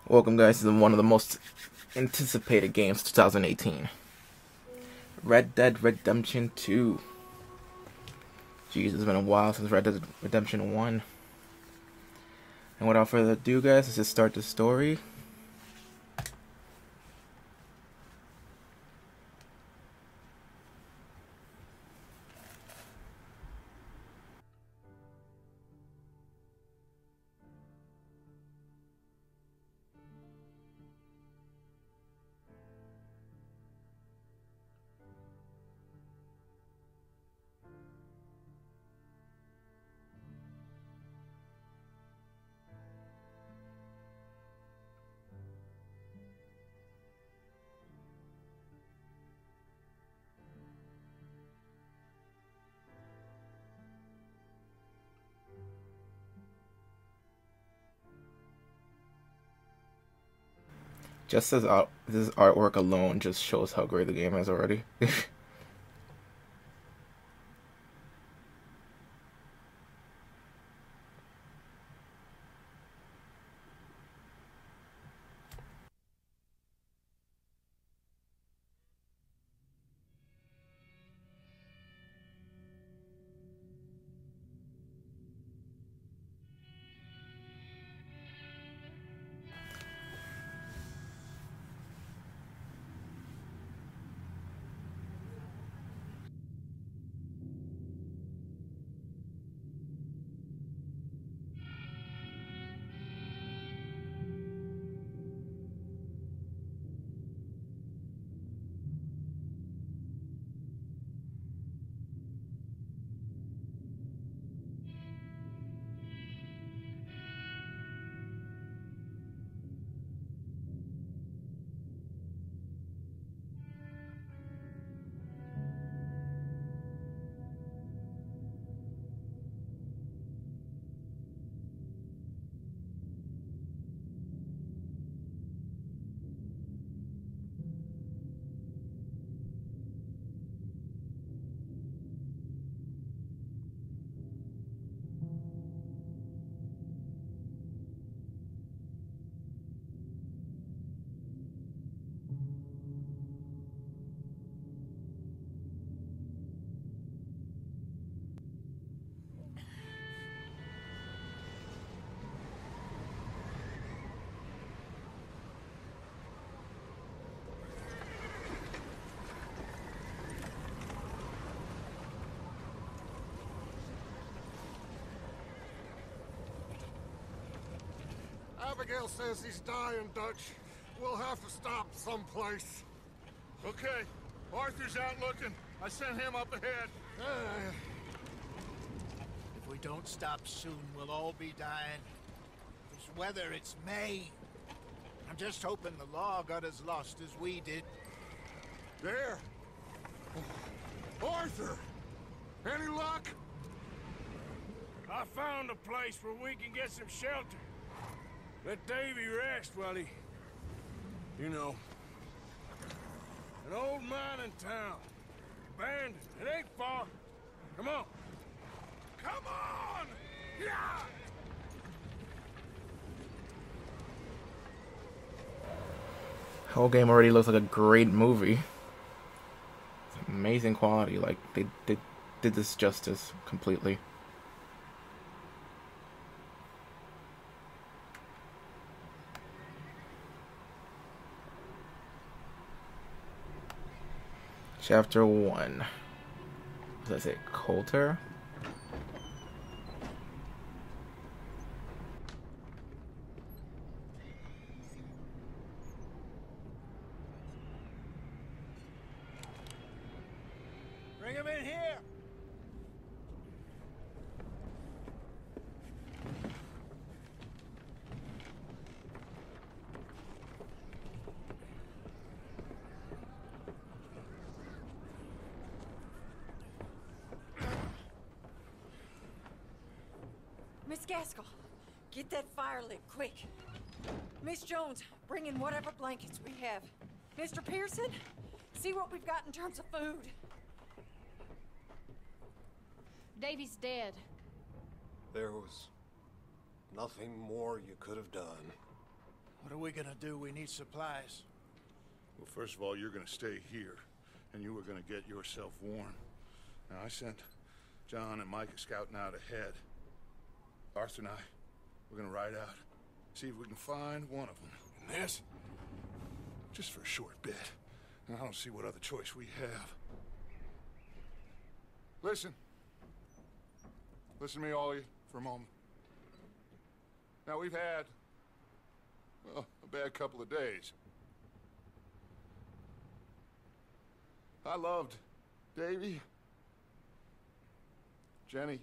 Welcome, guys, to one of the most anticipated games of 2018. Red Dead Redemption 2. Jeez, it's been a while since Red Dead Redemption 1. And without further ado, guys, let's just start the story. Just as this artwork alone just shows how great the game is already. Abigail says he's dying, Dutch. We'll have to stop someplace. Okay. Arthur's out looking. I sent him up ahead. If we don't stop soon, we'll all be dying. This weather, it's May. I'm just hoping the law got as lost as we did. There. Arthur! Any luck? I found a place where we can get some shelter. Let Davy rest while he... You know. An old mining town. Abandoned. It ain't far. Come on. Come on! Yeah! The whole game already looks like a great movie. It's amazing quality. Like, they did this justice completely. Chapter 1. What did I say? Coulter? Bring him in here! Miss Gaskell, get that fire lit, quick. Miss Jones, bring in whatever blankets we have. Mr. Pearson, see what we've got in terms of food. Davy's dead. There was nothing more you could have done. What are we gonna do? We need supplies. Well, first of all, you're gonna stay here, and you are gonna get yourself warm. Now, I sent John and Micah scouting out ahead. Arthur and I, we're gonna ride out, see if we can find one of them. And this, just for a short bit. And I don't see what other choice we have. Listen. Listen to me, all of you, for a moment. Now, we've had, well, a bad couple of days. I loved Davy, Jenny,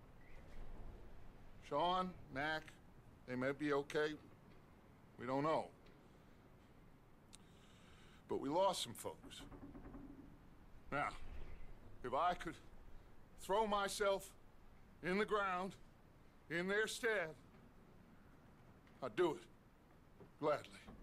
Sean, Mac. They may be okay. We don't know. But we lost some folks. Now, if I could throw myself in the ground in their stead, I'd do it gladly.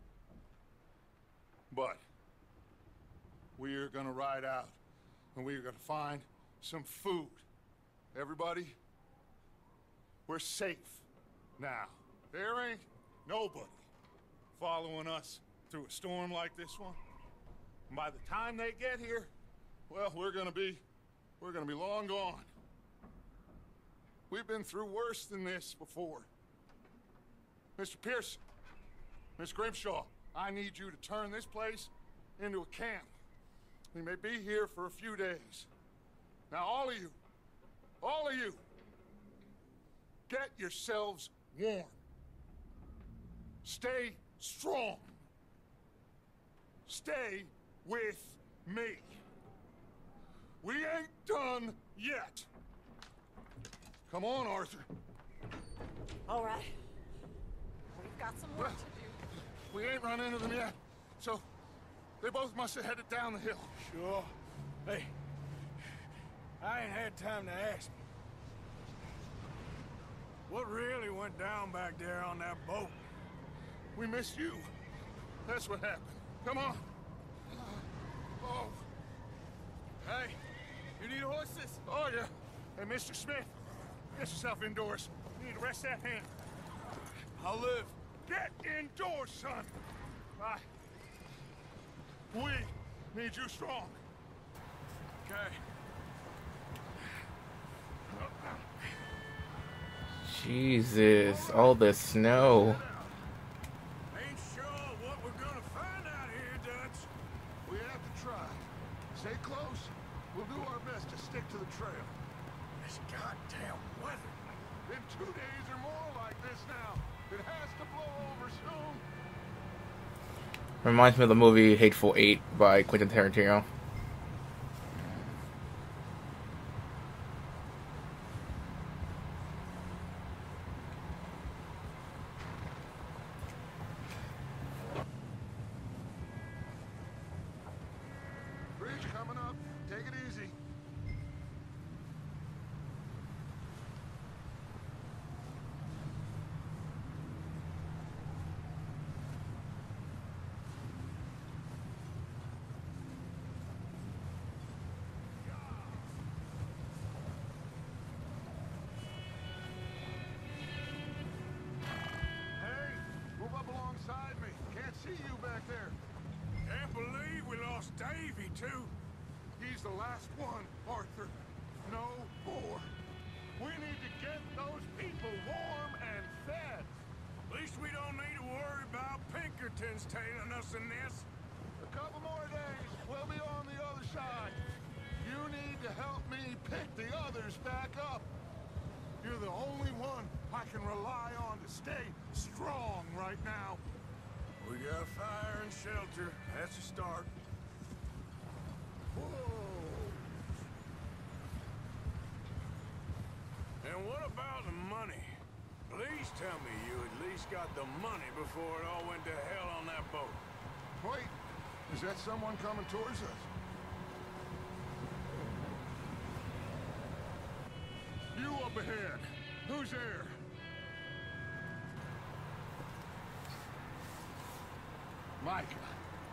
But we are gonna ride out and we are gonna find some food. Everybody, we're safe now. There ain't nobody following us through a storm like this one. And by the time they get here, well, we're gonna be long gone. We've been through worse than this before. Mr. Pearson, Miss Grimshaw, I need you to turn this place into a camp. We may be here for a few days. Now, all of you, get yourselves warm. Stay strong. Stay with me. We ain't done yet. Come on, Arthur. All right. We've got some work to do. We ain't run into them yet, so they both must have headed down the hill. Sure. Hey, I ain't had time to ask. What really went down back there on that boat? We missed you. That's what happened. Come on. Oh. Hey, you need horses? Oh, yeah. Hey, Mr. Smith, get yourself indoors. You need to rest that hand. I'll live. Get indoors, son. Bye. We need you strong. Okay. Jesus, all the snow. Ain't sure what we're gonna find out here, Dutch. We have to try. Stay close. We'll do our best to stick to the trail. This goddamn weather. Been 2 days or more like this now. It has to blow over soon. Reminds me of the movie Hateful Eight by Quentin Tarantino. Bridge coming up. Take it easy. Hey, move up alongside me. Can't see you back there. Can't believe we lost Davy, too. He's the last one, Arthur. No more. We need to get those people warm and fed. At least we don't need to worry about Pinkertons tailing us in this. A couple more days, we'll be on the other side. You need to help me pick the others back up. You're the only one I can rely on to stay strong right now. We got fire and shelter. That's a start. Whoa. And what about the money? Please tell me you at least got the money before it all went to hell on that boat. Wait, is that someone coming towards us? You up ahead. Who's there? Micah.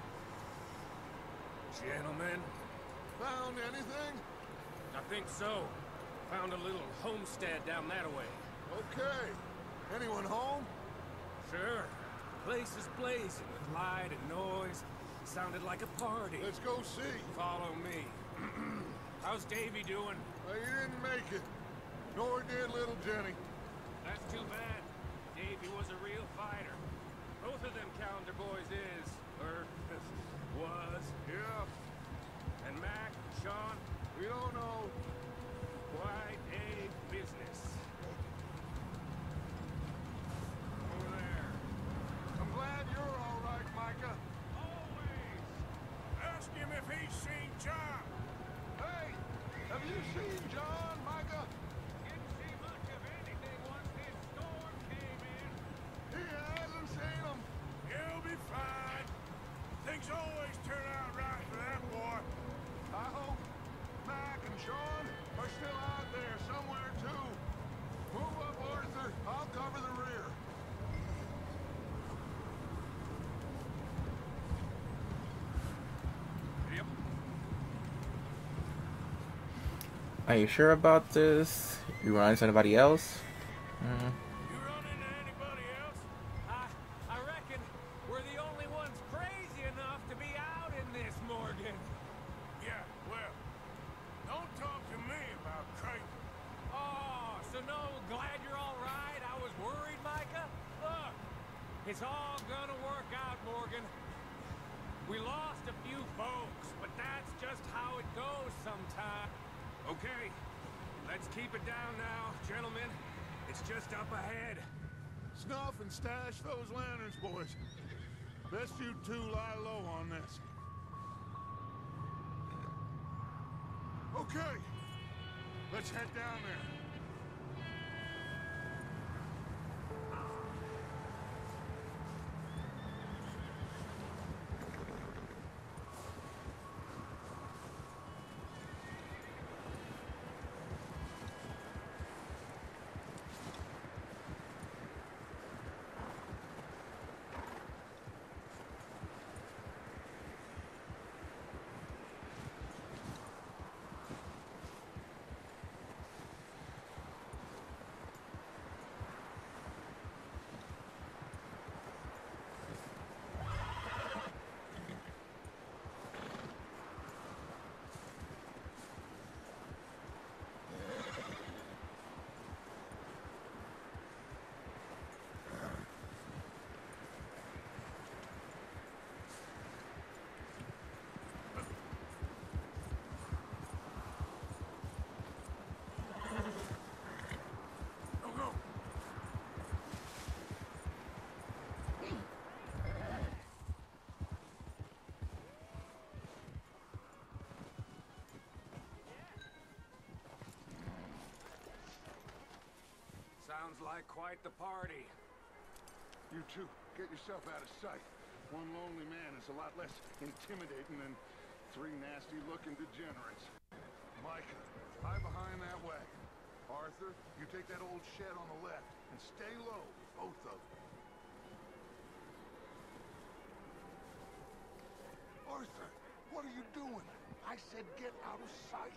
Gentlemen, Found anything? I think so. Found a little homestead down that way. Okay. Anyone home? Sure. Place is blazing with light and noise. It sounded like a party. Let's go see. Follow me. How's Davy doing? Well, he didn't make it. Nor did little Jenny. That's too bad. Davy was a real fighter. Both of them calendar boys is, or was. Yeah, And Mac, Sean, we don't know. quite a business. Over there. I'm glad you're all right, Micah. Always. Ask him if he's seen John. Hey, have you seen John, Micah? Didn't see much of anything once this storm came in. He hasn't seen him. He'll be fine. Things always turn out right for that boy. I hope Mac and Sean are still out there somewhere, too. Move up, Arthur. I'll cover the rear. Yep. Are you sure about this? You run into anybody else? You run into anybody else? I reckon we're the only ones crazy enough to be out in this, Morgan. Yeah, well, don't talk to me about crazy. Oh, so no, glad you're all right. I was worried, Micah. Look, it's all gonna work out, Morgan. We lost a few folks, but that's just how it goes sometimes. Okay, let's keep it down now, gentlemen. It's just up ahead. Snuff and stash those lanterns, boys. Best you two lie low on this. Okay, let's head down there. Sounds like quite the party. You two, get yourself out of sight. One lonely man is a lot less intimidating than three nasty-looking degenerates. Micah, hide behind that wagon. Arthur, you take that old shed on the left, and stay low, both of them. Arthur, what are you doing? I said get out of sight.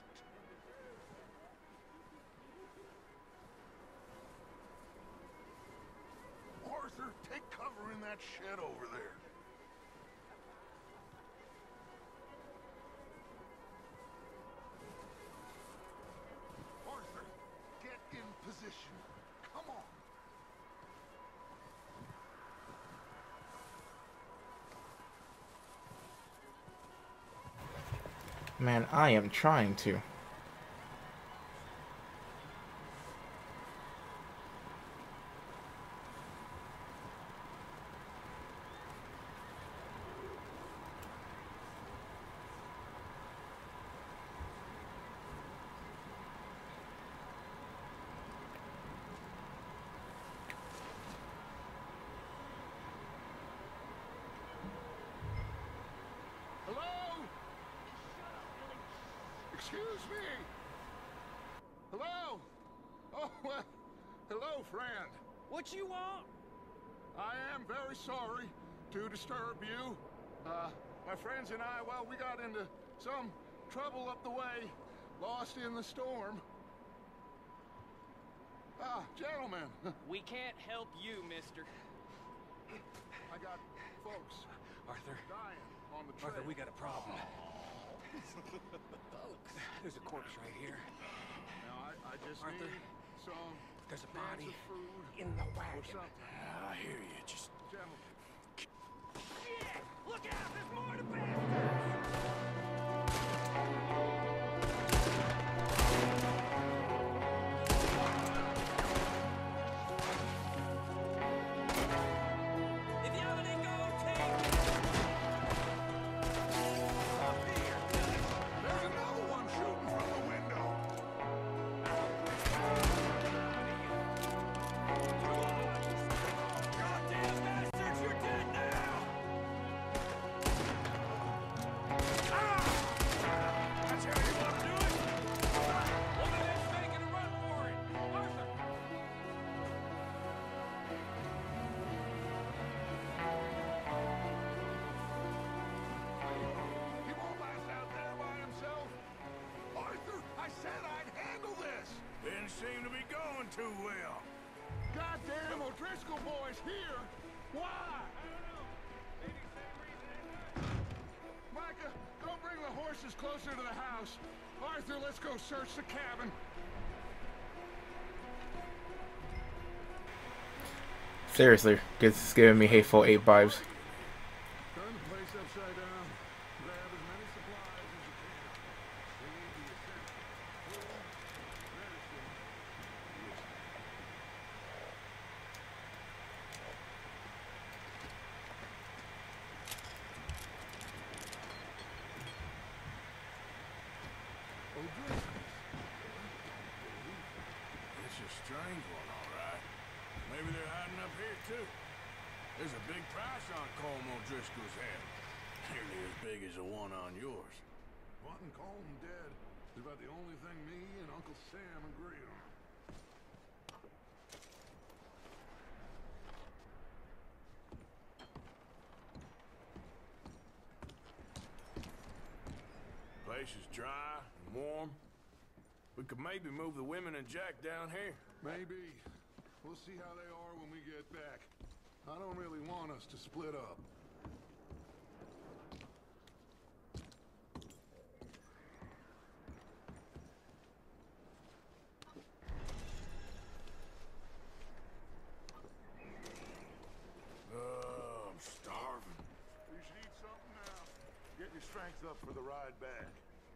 Arthur, take cover in that shed over there. Arthur, get in position. Come on. Man, I am trying to. Hello? Excuse me. Hello? Oh, well, hello, friend. What you want? I am very sorry to disturb you. My friends and I, well, we got into some trouble up the way, lost in the storm. Gentlemen. We can't help you, mister. I got folks Arthur, dying on the trail. Arthur, we got a problem. Folks, there's a corpse right here. Now, I just Arthur, need some there's a cans body of food in the or wagon. something. I hear you. Just Gentlemen. shit! Look out! There's more to bastards! If you have any gold, take it. Up here. There's another one shooting from the window. Goddamn bastards, you're dead now! That's how you want to do it? Woman is making a run for it! Arthur! He won't last out there by himself. Arthur, I said I'd handle this. Didn't seem to be going too well. Goddamn O'Driscoll boys here. Why? Micah, go bring the horses closer to the house. Arthur, let's go search the cabin. Seriously, this is giving me Hateful Eight vibes. Turn the place upside down. Grab as many supplies as you can. They need the essentials. Food, medicine, whiskey. O'Driscoll's. It's a strange one, all right. Maybe they're hiding up here, too. There's a big price on Colm O'Driscoll's head. Nearly as big as the one on yours. Wanting Colm dead is about the only thing me and Uncle Sam agree on. Place is dry and warm. We could maybe move the women and Jack down here. Maybe. We'll see how they are when we get back. I don't really want us to split up. I'm starving. You should eat something now. Get your strength up for the ride back.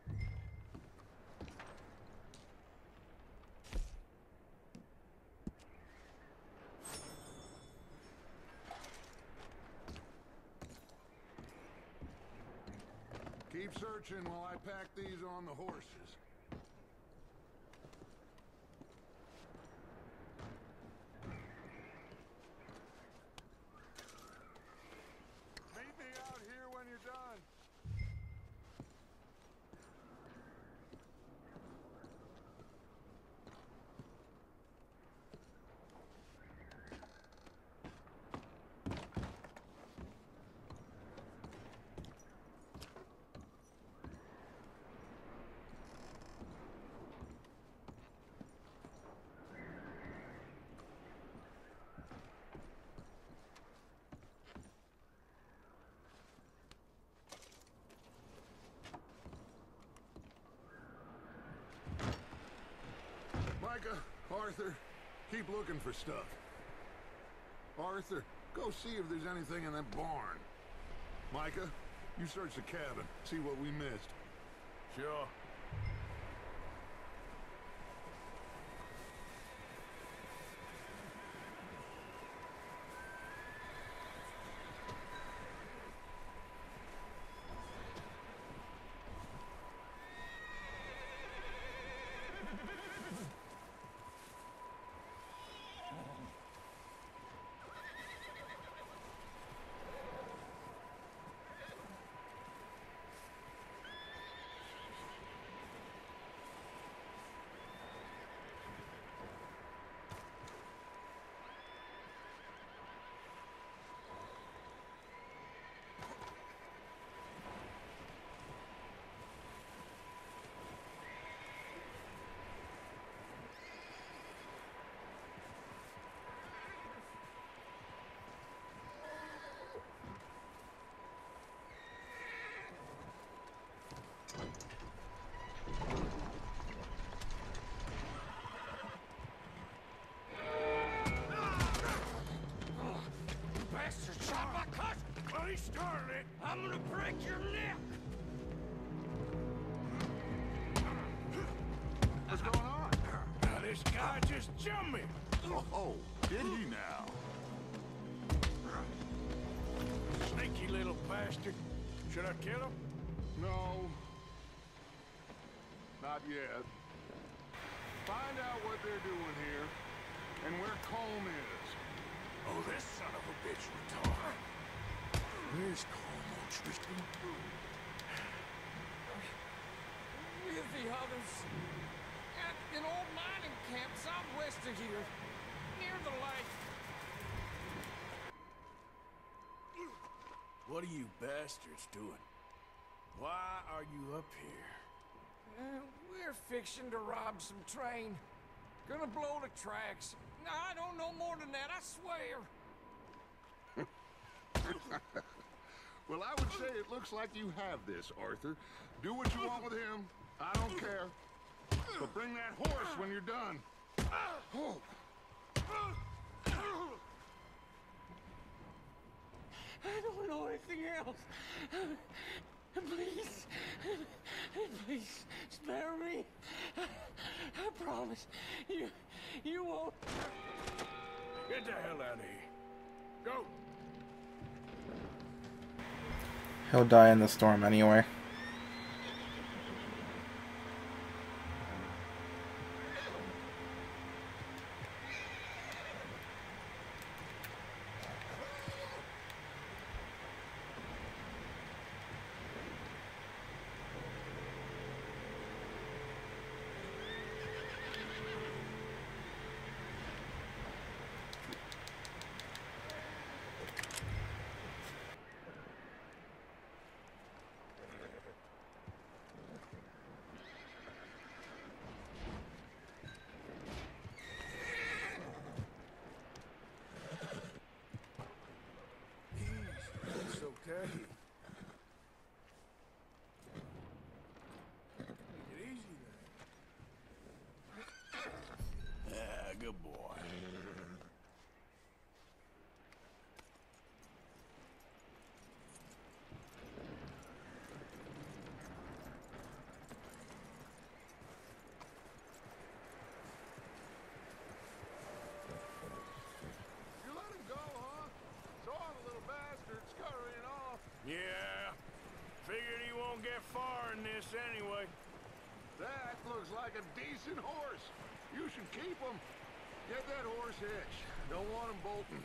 Keep searching while I pack these on the horses. Meet me out here when you're done. Micah, Arthur, keep looking for stuff. Arthur, go see if there's anything in that barn. Micah, you search the cabin, see what we missed. Sure. This guy just jumped me. Oh, did he now? Sneaky little bastard. Should I kill him? No. Not yet. Find out what they're doing here and where Colm is. Oh, this son of a bitch retard. Where's Colm Tristan? With the others. At an old mining camp southwest of here. Near the lake. What are you bastards doing? Why are you up here? We're fixing to rob some train. Gonna blow the tracks. I don't know more than that, I swear. Well, I would say it looks like you have this, Arthur. Do what you want with him. I don't care. But bring that horse when you're done. Oh. I don't know anything else. Please, please spare me. I promise you won't. Get the hell out of here. Go. He'll die in the storm anyway. It's okay. Take it easy there. Ah, good boy. You let him go, huh? Saw the little bastard scurrying off. Yeah. Figured he won't get far in this anyway. That looks like a decent horse. You should keep him. Get that horse hitched. Don't want him bolting.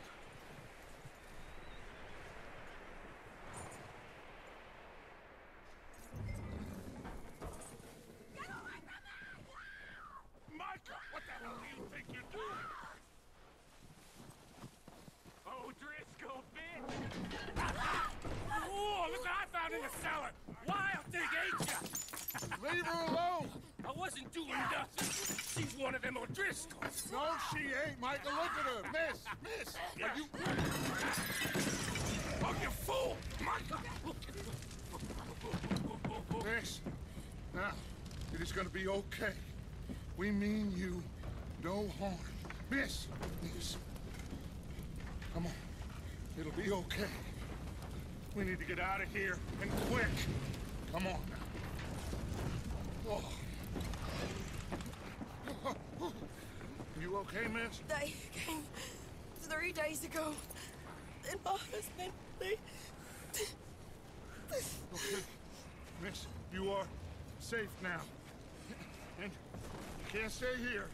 Micah, what the hell do you think you're doing? Oh, Driscoll, bitch! Oh, look what I found in the cellar! Wild thing, ain't ya? Leave her alone. I wasn't doing nothing. She's one of them O'Driscolls. No, she ain't, Micah. Look at her. Miss. Are you... Oh, you fool! Micah! Miss. Now, it is gonna be okay. We mean you no harm. Miss. Come on. It'll be okay. We need to get out of here, and quick. Come on now. Oh. You okay, miss? They came 3 days ago. And my husband, they... Okay. Miss, you are safe now. And you can't stay here.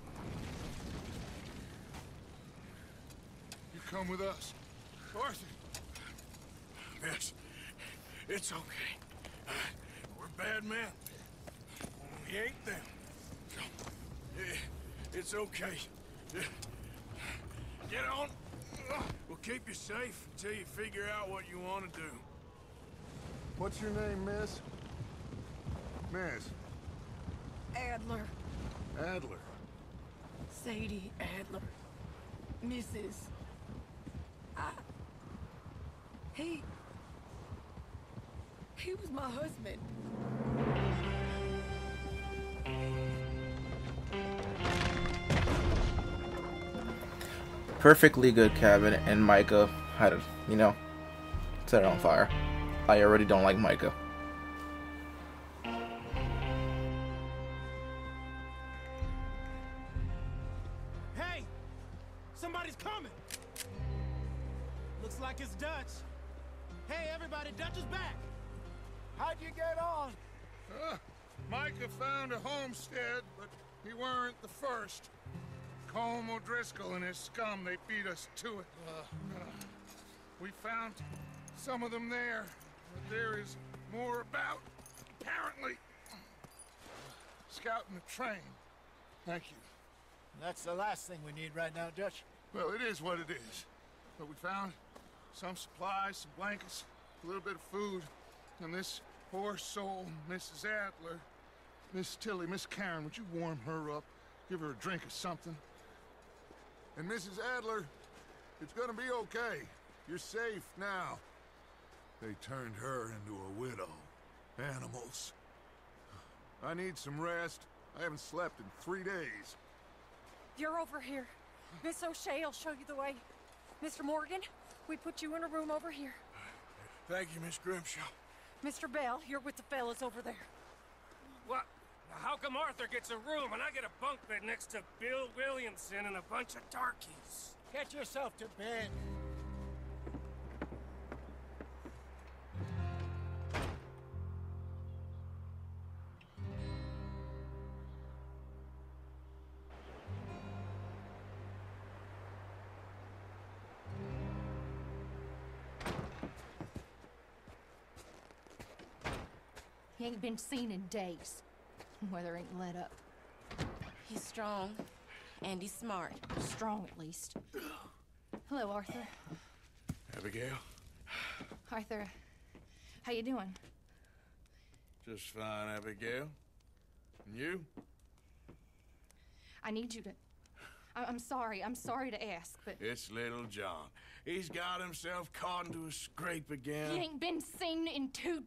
You come with us. Arthur. Miss, it's okay. We're bad men. We ain't them. It's okay. Get on. We'll keep you safe until you figure out what you want to do. What's your name, miss? Miss. Adler. Adler. Sadie Adler. Mrs. He was my husband. Perfectly good cabin, and Micah had, set it on fire. I already don't like Micah. Somebody's coming! Looks like it's Dutch. Hey, everybody, Dutch is back! How'd you get on? Micah found a homestead, but he weren't the first. Colm O'Driscoll and his scum, they beat us to it. We found some of them there, but there is more about, apparently. Scouting the train. Thank you. That's the last thing we need right now, Dutch. Well, it is what it is. But we found some supplies, some blankets, a little bit of food, and this poor soul, Mrs. Adler, Miss Tilly, Miss Karen, would you warm her up? Give her a drink or something? And Mrs. Adler, it's gonna be okay. You're safe now. They turned her into a widow. Animals. I need some rest. I haven't slept in 3 days. You're over here. Miss O'Shea will show you the way. Mr. Morgan, we put you in a room over here. Thank you, Miss Grimshaw. Mr. Bell, you're with the fellas over there. What? How come Arthur gets a room and I get a bunk bed next to Bill Williamson and a bunch of darkies? Get yourself to bed. He ain't been seen in days. Weather ain't let up. He's strong, and he's smart. Strong, at least. Hello, Arthur. Abigail? Arthur, how you doing? Just fine, Abigail. And you? I need you to... I'm sorry to ask, but... It's little John. He's got himself caught into a scrape again. He ain't been seen in 2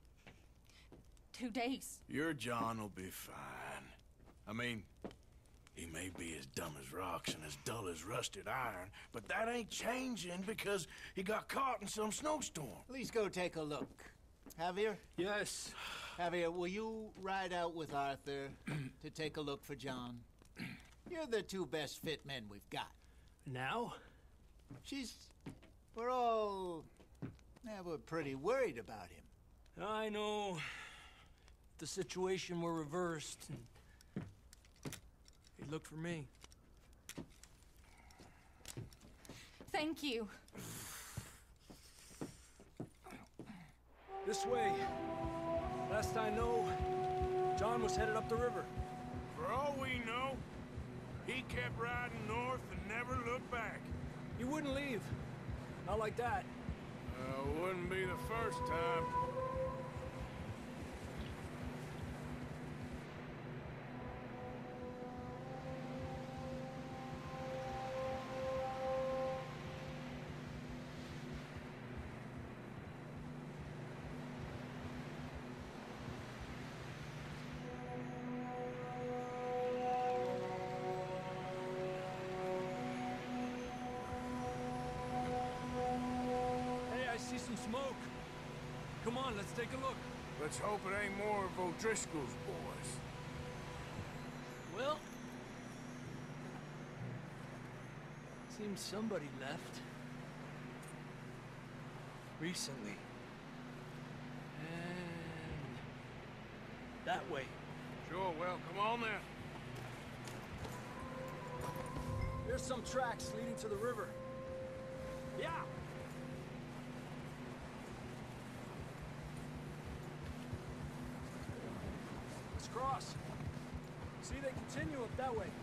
days. Your John will be fine. I mean, he may be as dumb as rocks and as dull as rusted iron, but that ain't changing because he got caught in some snowstorm. Please go take a look. Javier? Yes. Javier, will you ride out with Arthur to take a look for John? You're the 2 best fit men we've got. Now? We're pretty worried about him. I know. The situation were reversed, and he looked for me. Thank you. This way. Last I know, John was headed up the river. For all we know, he kept riding north and never looked back. He wouldn't leave. Not like that. Wouldn't be the first time. See some smoke. Come on, let's take a look. Let's hope it ain't more of O'Driscoll's boys. Well, seems somebody left. Recently. And that way. Sure, well, come on then. There's some tracks leading to the river. Yeah. Cross. See, they continue up that way.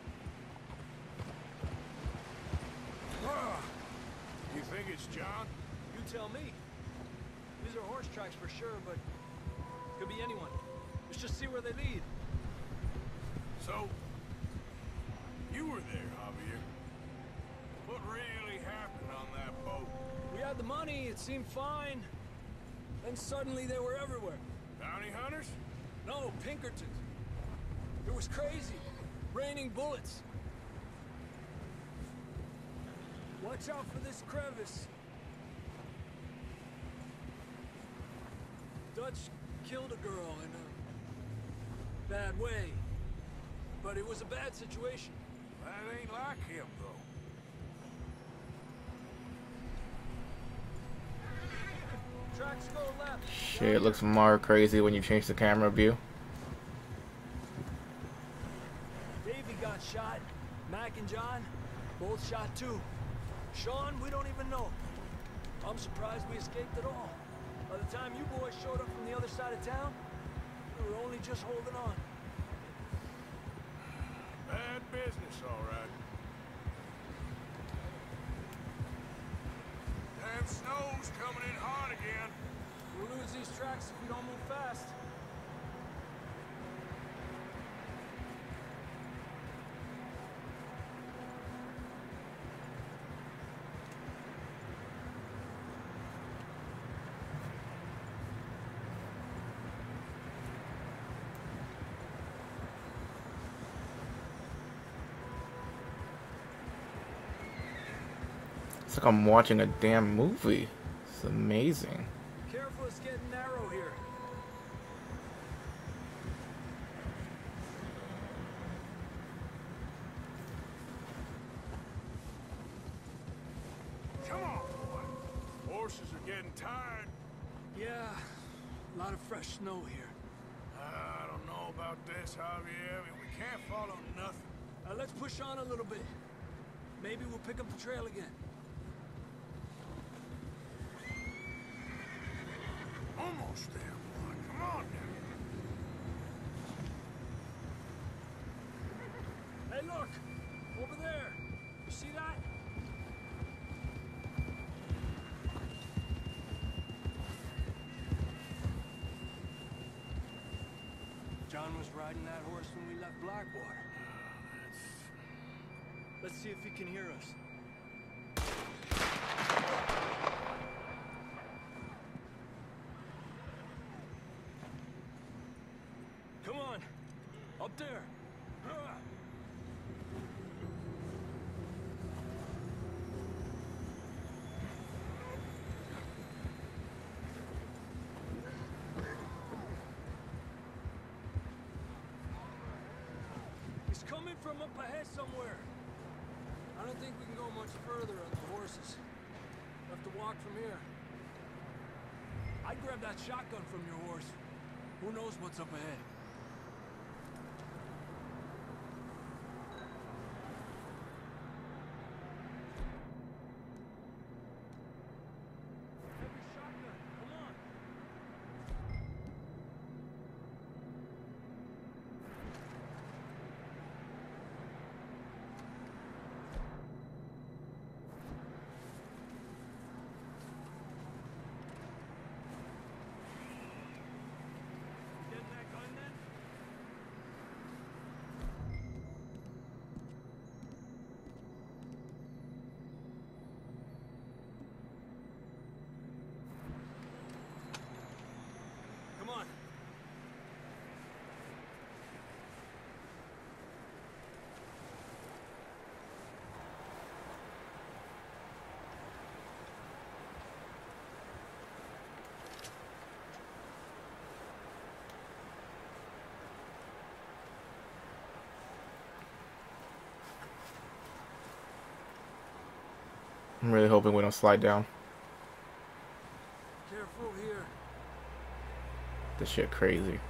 You think it's John? You tell me. These are horse tracks for sure, but could be anyone. Let's just see where they lead. So, you were there, Javier. What really happened on that boat? We had the money, it seemed fine. Then suddenly they were everywhere. Bounty hunters? No, Pinkertons. It was crazy. Raining bullets. Watch out for this crevice. Dutch killed a girl in a bad way. But it was a bad situation. That ain't like him, though. Shit looks more crazy when you change the camera view. Davey got shot. Mac and John, both shot too. Sean, we don't even know. I'm surprised we escaped at all. By the time you boys showed up from the other side of town, we were only just holding on. Bad business, all right. Damn snow's coming in hard again. We'll lose these tracks if we don't move fast. It's like I'm watching a damn movie. It's amazing. Careful, it's getting narrow here. Come on, boy. Horses are getting tired. Yeah, a lot of fresh snow here. I don't know about this, Javier. I mean, we can't follow nothing. Let's push on a little bit. Maybe we'll pick up the trail again. Almost there, boy. Come on now. Hey, look! Over there! You see that? John was riding that horse when we left Blackwater. Let's see if he can hear us. Come on! Up there! He's coming from up ahead somewhere. I don't think we can go much further on the horses. We'll have to walk from here. I'd grab that shotgun from your horse. Who knows what's up ahead? Heavy shotgun, come on. Getting that gun then? Come on. I'm really hoping we don't slide down. Careful here. This shit crazy.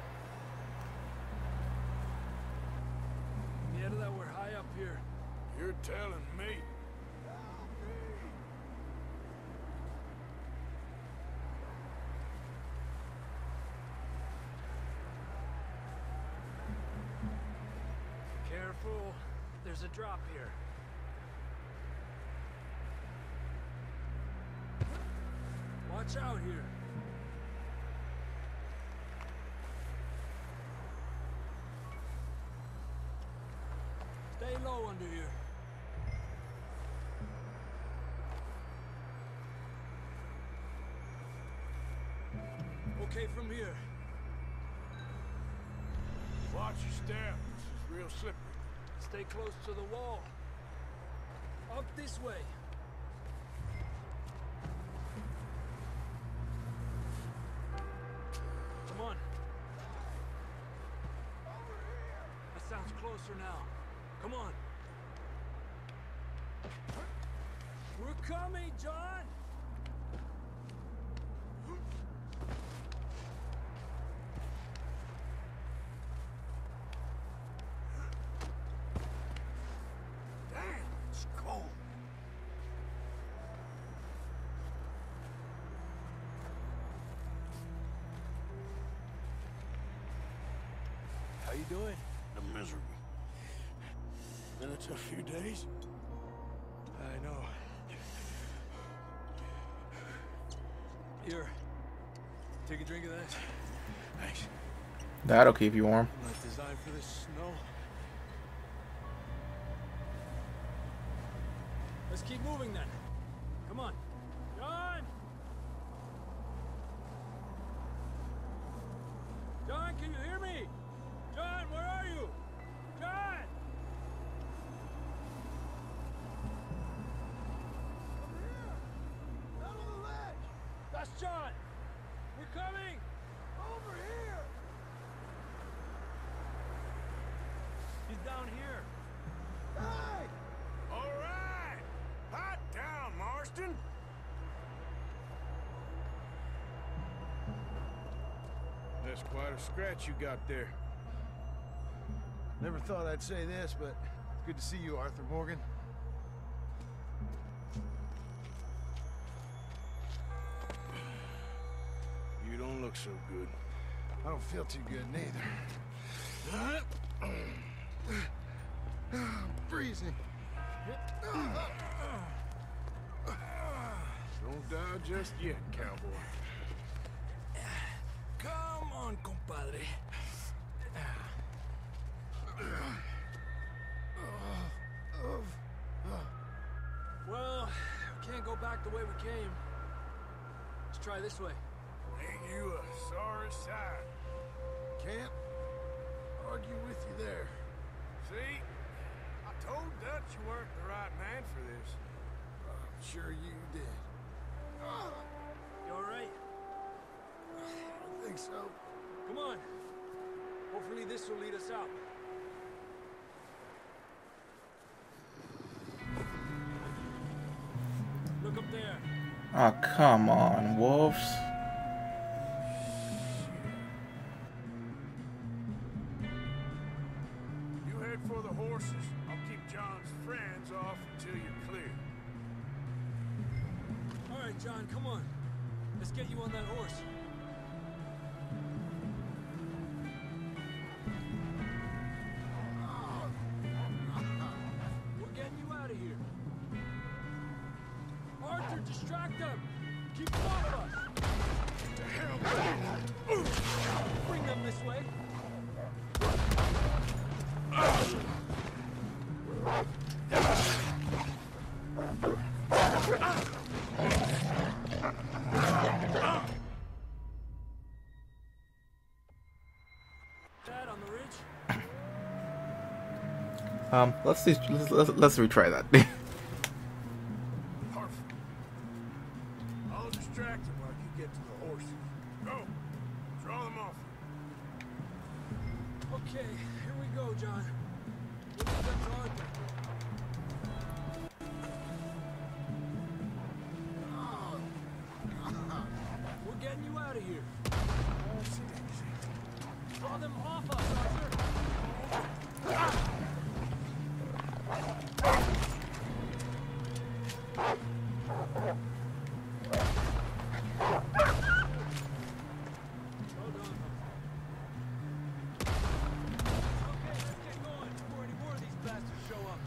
Yeah, that we're high up here. You're telling me. Careful. There's a drop here. Watch out here. Stay low under here. Okay from here. Watch your step. This is real slippery. Stay close to the wall. Up this way. Come on. That sounds closer now. Come on. We're coming, John! you doing? I'm miserable. Been a tough few days. I know. Here. Take a drink of that. Thanks. That'll keep you warm. Not designed for this snow. Let's keep moving then. Come on. John! John, can you hear me? John, where are you? John! Over here! Down on the ledge! That's John! We're coming! Over here! He's down here. Hey! All right! Hot down, Marston! That's quite a scratch you got there. Never thought I'd say this, but it's good to see you, Arthur Morgan. You don't look so good. I don't feel too good neither. I'm freezing. Don't die just yet, cowboy. Come on, compadre. Well, we can't go back the way we came. Let's try this way. Ain't you a sorry sight? Can't argue with you there. See? I told Dutch you weren't the right man for this. I'm sure you did. You all right? I don't think so. Come on. Hopefully this will lead us out. Look up there. Oh, come on, wolves. You head for the horses. I'll keep John's friends off until you're clear. All right, John, come on. Let's get you on that horse. We're getting you out of here. Arthur, distract them. Keep them off us. Bring them this way. Dad, on the ridge. Let's retry that. Perfect. I'll distract them while you get to the horses. Go. Draw them off. Okay, here we go, John. We'll leave them to Arthur. We're getting you out of here. Draw them off us, Arthur. Well done. Okay, let's get going before any more of these bastards show up.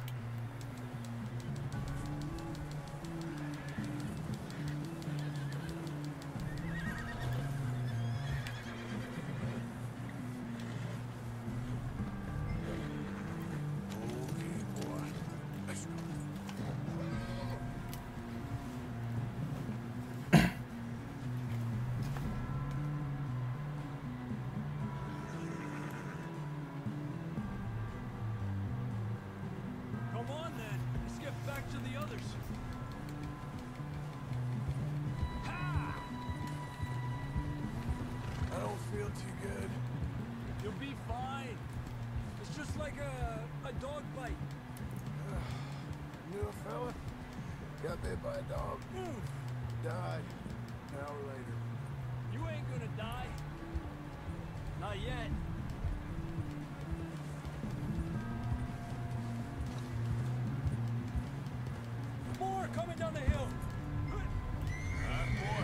Okay, boy. Let's go. Come on, then. Let's get back to the others. Ha! I don't feel too good. You'll be fine. It's just like a dog bite. Knew a fella? Got bit by a dog. Died. An hour later. You ain't gonna die. Not yet. More coming down the hill. Boy.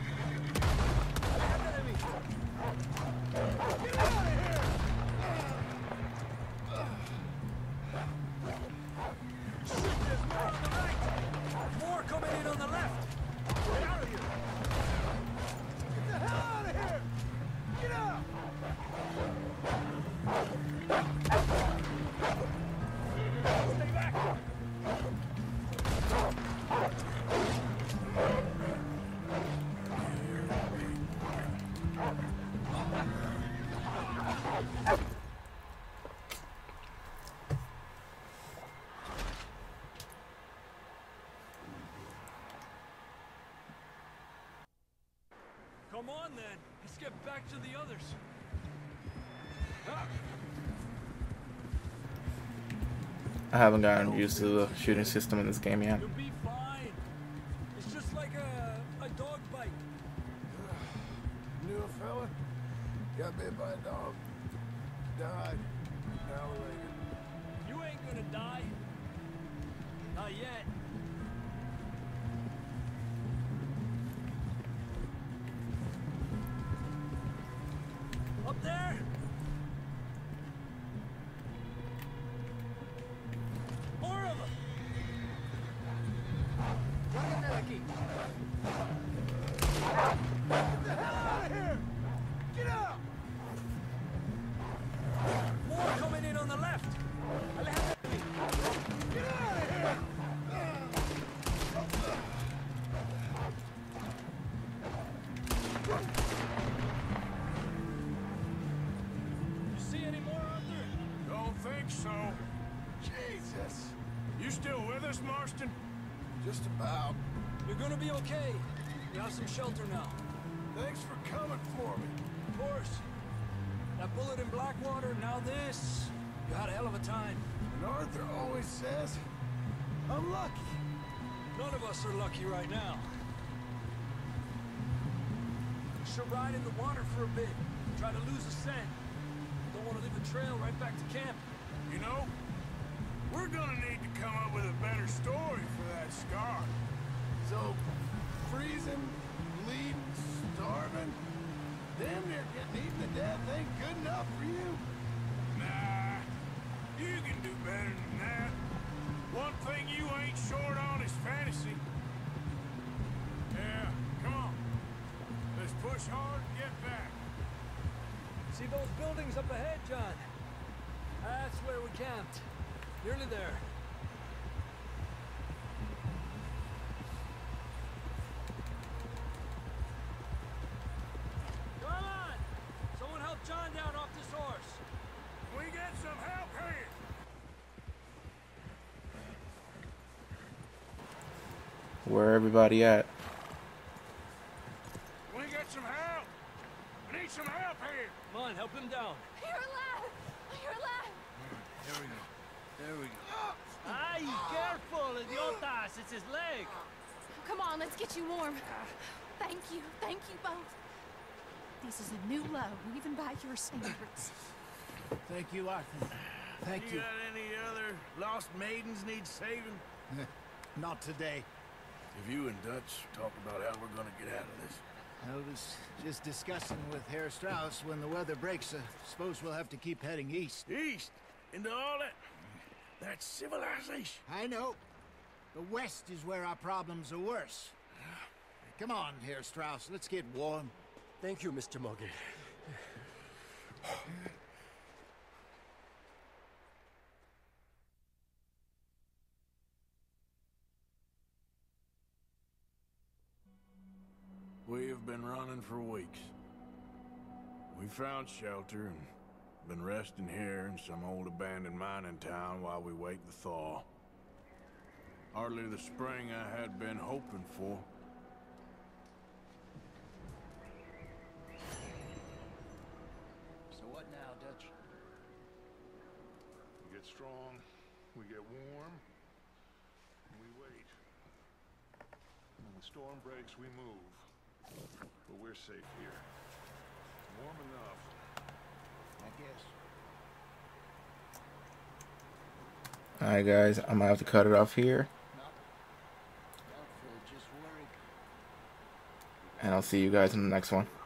Enemy. Get out of here! Come on, then. Let's get back to the others. Ah. I haven't gotten used to the shooting system in this game yet. You'll be fine. It's just like a dog bite. Knew a fella? Got bit by a dog. Died. An hour later. You ain't gonna die. Not yet. Up there? More of them! Get the hell out of here! Get out! More coming in on the left! Get out of here! You see any more out there? Don't think so. Jesus. You still with us, Marston? Just about. You're gonna be okay. You have some shelter now. Thanks for coming for me. Of course. That bullet in Blackwater, now this. You had a hell of a time. And Arthur always says, I'm lucky. None of us are lucky right now. We should ride in the water for a bit. Try to lose the scent. Don't want to leave a trail right back to camp. You know, we're gonna need to come up with a better story for that scar. So, freezing, bleeding, starving, damn near getting eaten to death ain't good enough for you. Nah, you can do better than that. One thing you ain't short on is fantasy. Yeah, come on. Let's push hard and get back. See those buildings up ahead, John? That's where we camped. Nearly there. Come on! Someone help John down off this horse. We get some help here. Where everybody at? We get some help. We need some help here. Come on, help him down. You're alive! You're alive! There we go. There we go. Ay, careful, idiotas! It's his leg! Come on, let's get you warm. Thank you both. This is a new low, even by your standards. Thank you, Arthur. Thank you. You got any other lost maidens need saving? Not today. If you and Dutch talk about how we're gonna get out of this. I was just discussing with Herr Strauss when the weather breaks. Suppose we'll have to keep heading east. East? Into all that... That's civilization. I know. The west is where our problems are worse. Come on, Herr Strauss. Let's get warm. Thank you, Mr. Morgan. We have been running for weeks. We found shelter and been resting here in some old abandoned mining town while we wait the thaw. Hardly the spring I had been hoping for. So what now, Dutch? We get strong, we get warm, and we wait. When the storm breaks, we move. But we're safe here. Warm enough. I guess. Alright guys, I'm gonna have to cut it off here. Doubtful, just worried. And I'll see you guys in the next one.